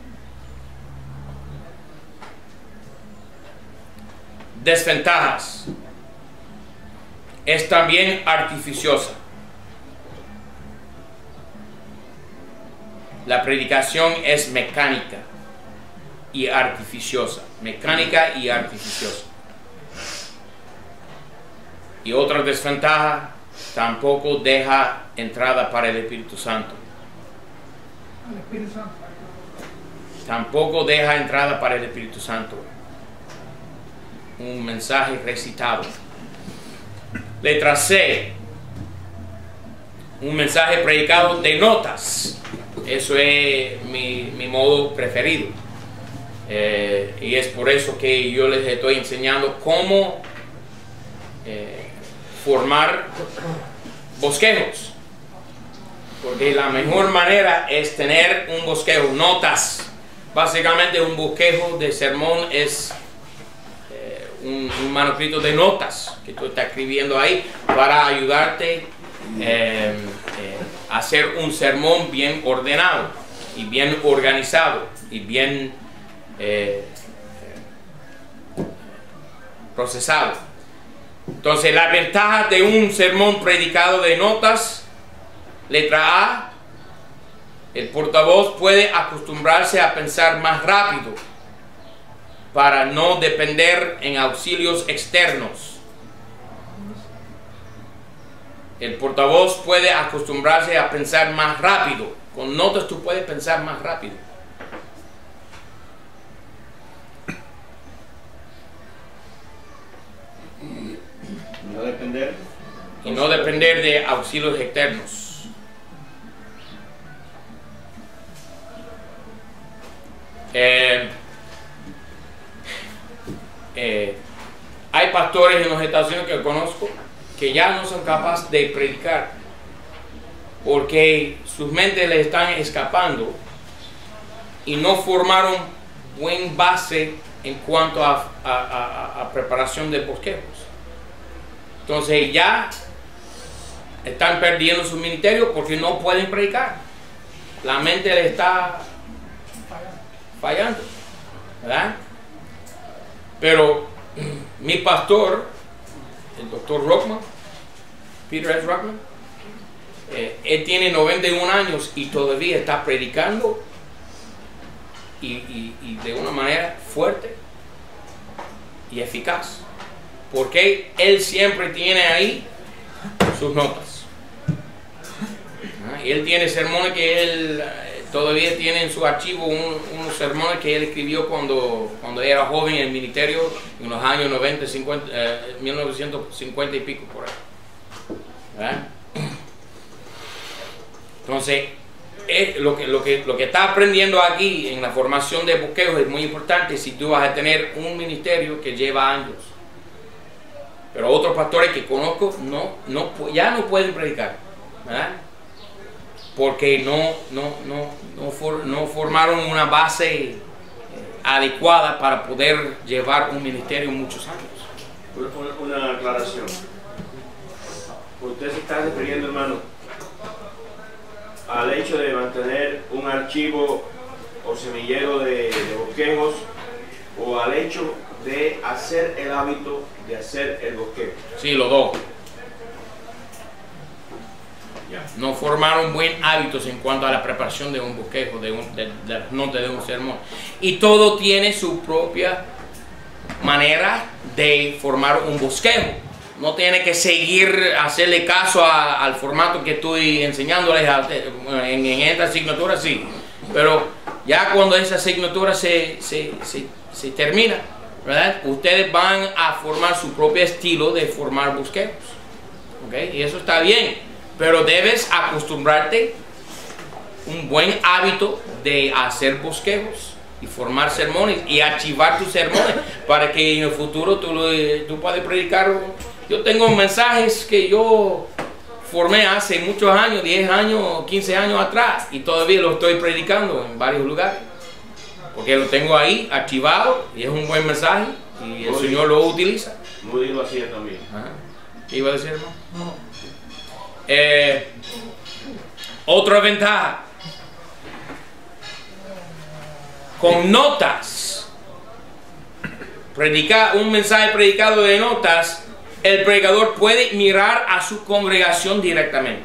Desventajas. Es también artificiosa. La predicación es mecánica y artificiosa. Mecánica y artificiosa. Y otra desventaja, tampoco deja entrada para el Espíritu Santo. Tampoco deja entrada para el Espíritu Santo. Un mensaje recitado. Letra C. Un mensaje predicado de notas. Eso es mi modo preferido. Y es por eso que yo les estoy enseñando cómo formar bosquejos. Porque la mejor manera es tener un bosquejo, notas. Básicamente un bosquejo de sermón es un manuscrito de notas que tú estás escribiendo ahí para ayudarte a hacer un sermón bien ordenado y bien organizado y bien procesado. Entonces, la ventaja de un sermón predicado de notas. Letra A, el portavoz puede acostumbrarse a pensar más rápido para no depender en auxilios externos. El portavoz puede acostumbrarse a pensar más rápido. Con notas tú puedes pensar más rápido. Y no depender de auxilios externos. Hay pastores en los Estados Unidos que conozco que ya no son capaces de predicar porque sus mentes les están escapando y no formaron buen base en cuanto a preparación de bosquejos. Entonces ya están perdiendo su ministerio porque no pueden predicar. La mente les está fallando, ¿verdad? Pero mi pastor, el doctor Rockman, Peter S. Rockman, él tiene 91 años y todavía está predicando y de una manera fuerte y eficaz, porque él siempre tiene ahí sus notas. Y él tiene sermones que él todavía tiene en su archivo, unos sermones que él escribió cuando era joven en el ministerio en los años 90, 50, 1950 y pico por ahí. ¿Verdad? Entonces, lo que está aprendiendo aquí en la formación de bosquejos es muy importante si tú vas a tener un ministerio que lleva años. Pero otros pastores que conozco ya no pueden predicar, ¿verdad? Porque no formaron una base adecuada para poder llevar un ministerio muchos años. Una aclaración. Usted se está refiriendo, hermano, al hecho de mantener un archivo o semillero de bosquejos, o al hecho de hacer el hábito de hacer el bosquejo. Sí, los dos. No formaron buen hábitos en cuanto a la preparación de un bosquejo, de las notas de un sermón. Y todo tiene su propia manera de formar un bosquejo. No tiene que hacerle caso al formato que estoy enseñándoles en esta asignatura, sí. Pero ya cuando esa asignatura se termina, ¿verdad? Ustedes van a formar su propio estilo de formar bosquejos, ¿ok? Y eso está bien, pero debes acostumbrarte un buen hábito de hacer bosquejos y formar sermones y archivar tus sermones para que en el futuro tú puedas predicar. Yo tengo mensajes que yo formé hace muchos años, 10 años, 15 años atrás, y todavía lo estoy predicando en varios lugares porque lo tengo ahí archivado y es un buen mensaje y el Señor lo utiliza. Moody lo hacía también. Ajá. ¿Qué iba a decir, hermano? Otra ventaja, con notas, un mensaje predicado de notas, el predicador puede mirar a su congregación directamente.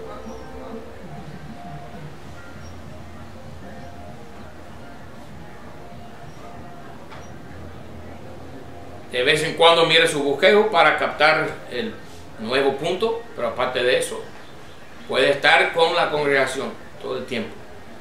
De vez en cuando mire su bosquejo para captar el nuevo punto, pero aparte de eso, puede estar con la congregación todo el tiempo.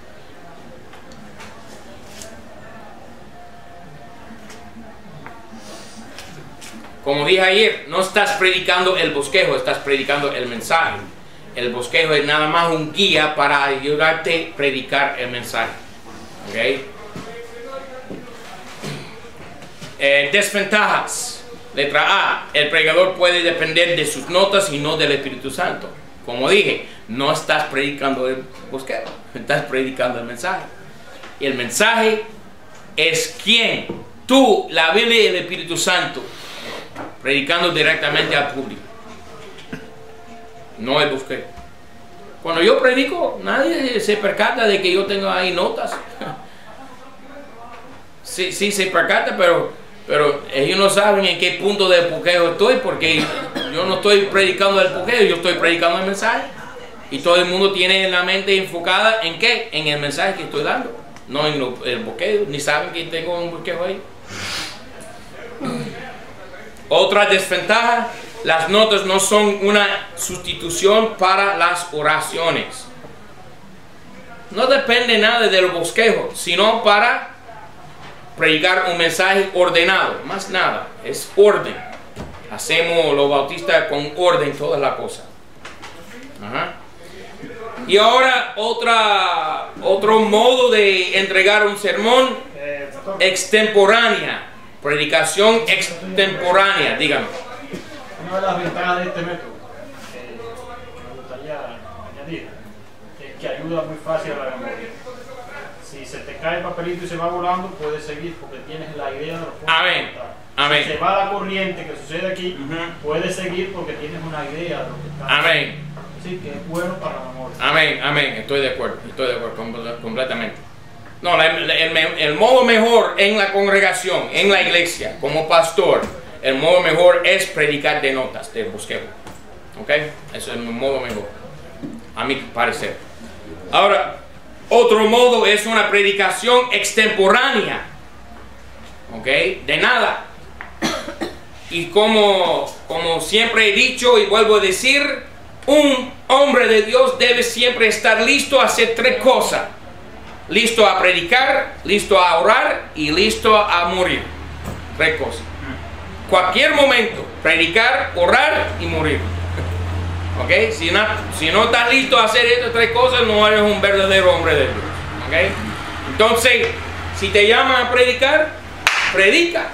Como dije ayer, no estás predicando el bosquejo, estás predicando el mensaje. El bosquejo es nada más un guía para ayudarte a predicar el mensaje. ¿Okay? Desventajas. Letra A. El predicador puede depender de sus notas y no del Espíritu Santo. Como dije, no estás predicando el bosquejo, estás predicando el mensaje. Y el mensaje es quién. Tú, la Biblia y el Espíritu Santo, predicando directamente al público, no el bosquejo. Cuando yo predico, nadie se percata de que yo tengo ahí notas. Sí se percata, pero ellos no saben en qué punto del bosquejo estoy, porque yo no estoy predicando el bosquejo, yo estoy predicando el mensaje. Y todo el mundo tiene la mente enfocada en qué, en el mensaje que estoy dando, no en el bosquejo, ni saben que tengo un bosquejo ahí. Otra desventaja, las notas no son una sustitución para las oraciones. No depende nada del bosquejo, sino para predicar un mensaje ordenado, más nada, es orden. Hacemos los bautistas con orden todas las cosas. Ajá. Y ahora otro modo de entregar un sermón, extemporánea. Predicación extemporánea, dígame. Una de las ventajas de este método que me gustaría añadir es que ayuda muy fácil a la memoria. Si se te cae el papelito y se va volando, puedes seguir porque tienes la idea de los puntos. Amén. Amén. Si se va la corriente que sucede aquí, puedes seguir porque tienes una idea de lo que está. Amén. Así que es bueno para la memoria. Amén, amén. Estoy de acuerdo completamente. No, el modo mejor en la congregación, en la iglesia, como pastor, el modo mejor es predicar de notas, de bosquejo. ¿Ok? Eso es el modo mejor, a mi parecer. Ahora, otro modo es una predicación extemporánea. ¿Ok? De nada. Y como siempre he dicho y vuelvo a decir, un hombre de Dios debe siempre estar listo a hacer 3 cosas. Listo a predicar, listo a orar y listo a morir. 3 cosas. Cualquier momento, predicar, orar y morir. ¿Ok? Si no estás listo a hacer estas 3 cosas, no eres un verdadero hombre de Dios. ¿Ok? Entonces, si te llaman a predicar, predica.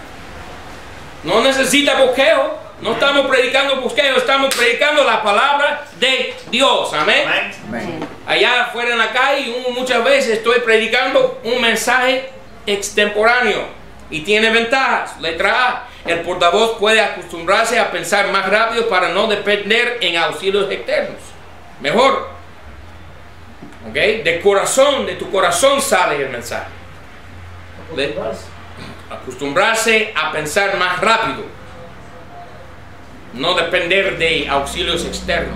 No necesitas bosquejo. No estamos predicando bosquejo, estamos predicando la palabra de Dios. Amén. Amén. Allá afuera en la calle, muchas veces estoy predicando un mensaje extemporáneo y tiene ventajas. Letra A. El portavoz puede acostumbrarse a pensar más rápido para no depender en auxilios externos. Mejor. ¿Ok? De tu corazón sale el mensaje. Acostumbrarse a pensar más rápido. No depender de auxilios externos.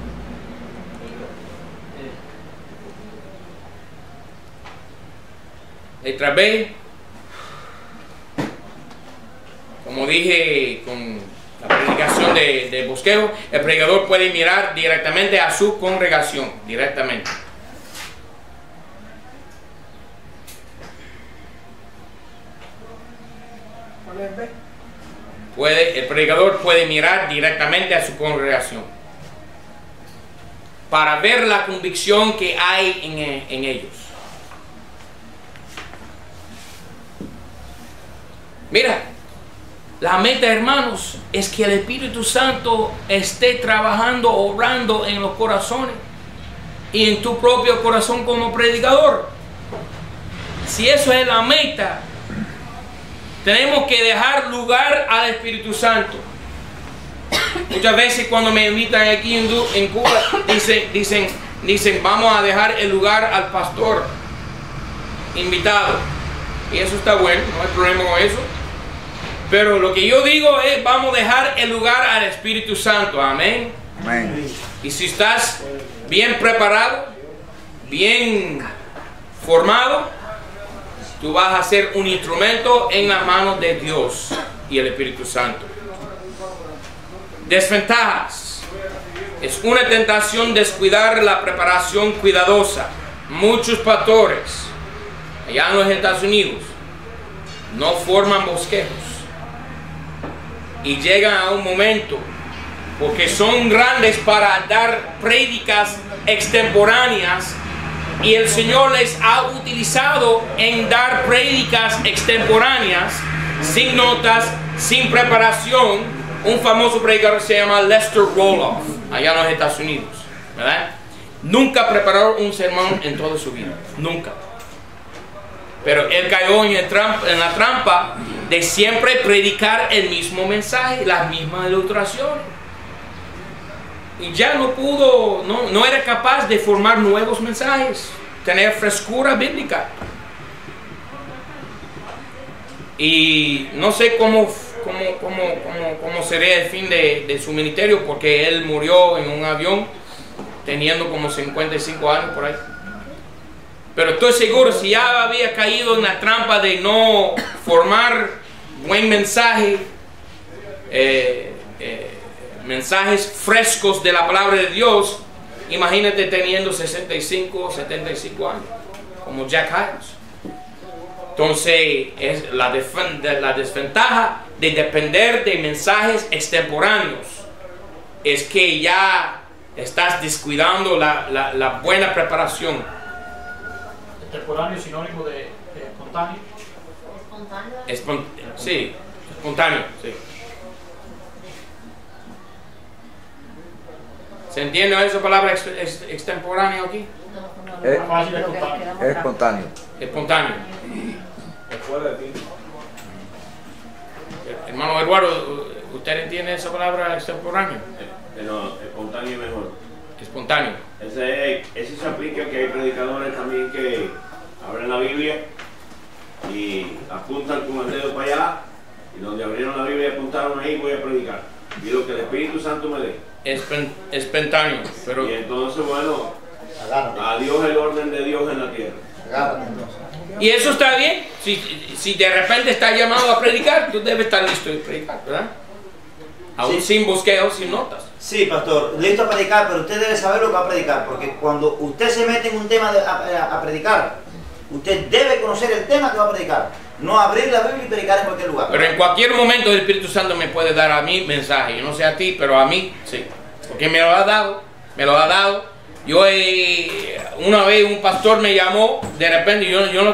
Letra B. Como dije con la predicación de bosquejo, el predicador puede mirar directamente a su congregación. Directamente. El predicador puede mirar directamente a su congregación para ver la convicción que hay en ellos. Mira, la meta, hermanos, es que el Espíritu Santo esté trabajando, obrando en los corazones y en tu propio corazón como predicador. Si eso es la meta, tenemos que dejar lugar al Espíritu Santo. Muchas veces cuando me invitan aquí en Cuba, dicen, vamos a dejar el lugar al pastor invitado. Y eso está bueno, no hay problema con eso. Pero lo que yo digo es, vamos a dejar el lugar al Espíritu Santo. Amén. Amén. Y si estás bien preparado, bien formado, tú vas a ser un instrumento en las manos de Dios y el Espíritu Santo. Desventajas. Es una tentación descuidar la preparación cuidadosa. Muchos pastores allá en los Estados Unidos no forman bosquejos y llegan a un momento, porque son grandes para dar prédicas extemporáneas, y el Señor les ha utilizado en dar prédicas extemporáneas sin notas, sin preparación. Un famoso predicador se llama Lester Roloff, allá en los Estados Unidos, ¿verdad? Nunca preparó un sermón en toda su vida, nunca. Pero él cayó en la trampa de siempre predicar el mismo mensaje, las mismas ilustraciones. Y ya no pudo, no era capaz de formar nuevos mensajes, tener frescura bíblica. Y no sé cómo sería el fin de su ministerio, porque él murió en un avión teniendo como 55 años por ahí. Pero estoy seguro, si ya había caído en la trampa de no formar buen mensaje, mensajes frescos de la palabra de Dios, imagínate teniendo 65 o 75 años, como Jack Hyles. Entonces, es la desventaja de depender de mensajes extemporáneos es que ya estás descuidando la buena preparación. Extemporáneo es sinónimo de espontáneo. Sí, espontáneo, sí. ¿Se entiende esa palabra extemporáneo aquí? Es espontáneo. Espontáneo. Fuera de ti. Hermano Eduardo, ¿usted entiende esa palabra extemporáneo? No, espontáneo mejor. Espontáneo. Ese se aplica que hay predicadores también que abren la Biblia y apuntan con el dedo para allá, y donde abrieron la Biblia y apuntaron ahí, voy a predicar. Y lo que el Espíritu Santo me dé. Espontáneo. Pero... Y entonces, bueno, a Dios el orden de Dios en la tierra. Y eso está bien. Si de repente estás llamado a predicar, tú debes estar listo de predicar, ¿verdad? Aún sin bosqueos, sin notas. Sí, pastor, listo a predicar, pero usted debe saber lo que va a predicar, porque cuando usted se mete en un tema a predicar, usted debe conocer el tema que va a predicar, no abrir la Biblia y predicar en cualquier lugar. Pero en cualquier momento el Espíritu Santo me puede dar a mí mensaje, yo no sé a ti, pero a mí sí, porque me lo ha dado. Yo una vez un pastor me llamó, de repente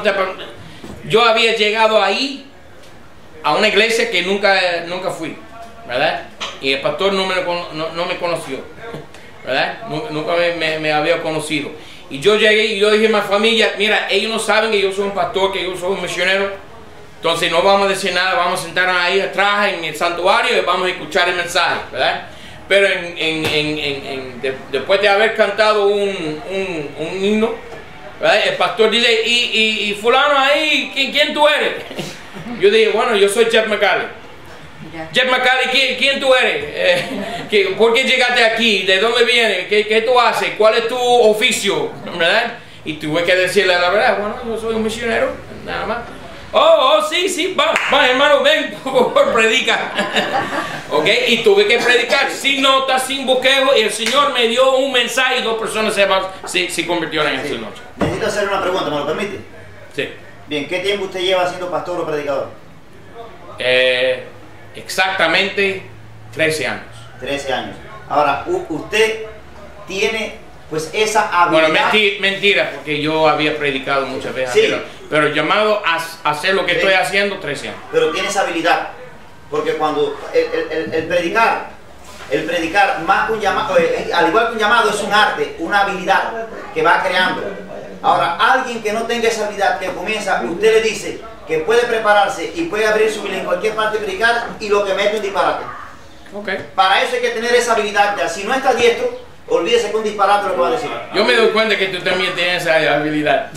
yo había llegado ahí a una iglesia que nunca fui, ¿verdad? Y el pastor no me conoció, ¿verdad? Nunca me había conocido. Y yo llegué y yo dije a mi familia, mira, ellos no saben que yo soy un pastor, que yo soy un misionero, entonces no vamos a decir nada, vamos a sentarnos ahí atrás en el santuario y vamos a escuchar el mensaje, ¿verdad? Pero después de haber cantado un himno, ¿verdad? El pastor dice, y fulano ahí, ¿quién tú eres? Yo dije, bueno, yo soy Jeff McCallie. Jeff McCallie, ¿quién tú eres? ¿Por qué llegaste aquí? ¿De dónde vienes? ¿Qué tú haces? ¿Cuál es tu oficio? ¿Verdad? Y tuve que decirle la verdad, bueno, yo soy un misionero, nada más. Sí, va, hermano, ven, por favor, predica. Ok, y tuve que predicar sin notas, sin bosquejo, y el Señor me dio un mensaje y 2 personas se convirtieron en esa noche. Necesito hacer una pregunta, ¿me lo permite? Sí. Bien, ¿qué tiempo usted lleva siendo pastor o predicador? Exactamente 13 años. 13 años. Ahora, usted tiene pues esa habilidad. Bueno, mentira, porque yo había predicado muchas veces, Sí. pero llamado a hacer lo que estoy haciendo 13 años. Pero tiene esa habilidad, porque cuando el predicar más que un llamado, al igual que un llamado, es un arte, una habilidad que va creando. Ahora, alguien que no tenga esa habilidad, que comienza, usted le dice que puede prepararse y puede abrir su Biblia en cualquier parte y predicar, y lo que mete un disparate. Okay. Para eso hay que tener esa habilidad ya. Si no está diestro, olvídese que un disparate lo que va a decir. Yo me doy cuenta que tú también tienes esa habilidad.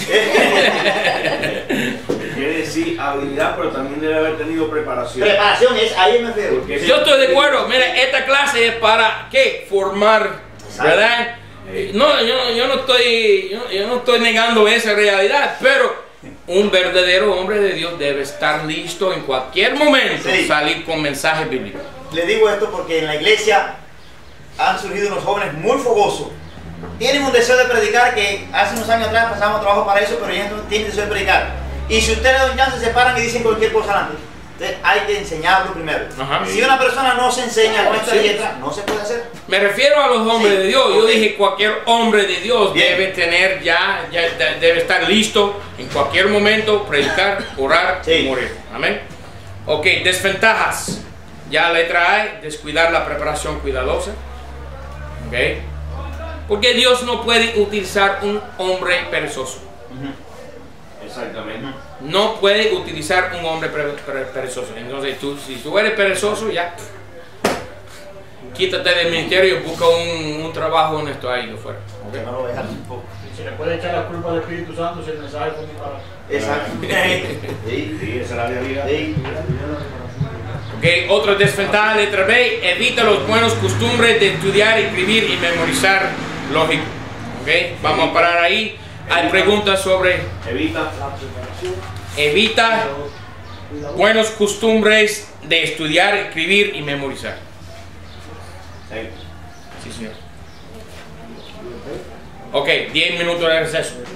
Quiere decir habilidad, pero también debe haber tenido preparación. Preparación es, ahí me refiero. Porque Yo estoy de acuerdo. Mira, esta clase es para ¿qué? Formar, ¿verdad? No, yo no estoy negando esa realidad, pero un verdadero hombre de Dios debe estar listo en cualquier momento, Sí. salir con mensajes bíblicos. Le digo esto porque en la iglesia han surgido unos jóvenes muy fogosos. Tienen un deseo de predicar que hace unos años atrás pasamos trabajo para eso, pero ya no tienen deseo de predicar. Y si usted le da un chance, se paran y dicen cualquier cosa antes. Entonces hay que enseñarlo primero. Ajá. Si una persona no se enseña con esta Sí. dieta, no se puede hacer. Me refiero a los hombres Sí, de Dios. Yo ok. dije cualquier hombre de Dios Bien. debe tener debe estar listo en cualquier momento, predicar, orar y Sí. morir. Amén. Ok, desventajas. Ya letra A, descuidar la preparación cuidadosa. Ok. Porque Dios no puede utilizar un hombre perezoso. Exactamente. No puede utilizar un hombre perezoso. Entonces, si tú eres perezoso, ya quítate del ministerio y busca un trabajo honesto ahí fuera. Que no lo dejan un poco. Se le puede echar la culpa al Espíritu Santo si el mensaje fue disparado. Exacto. Sí. Sí, esa es la realidad. Sí. Okay. Otra desventaja, letra B, evita los buenos costumbres de estudiar, escribir y memorizar lógico. Okay. Vamos a parar ahí. Hay preguntas sobre evita buenos costumbres de estudiar, escribir y memorizar. Sí, señor. Ok, 10 minutos de receso.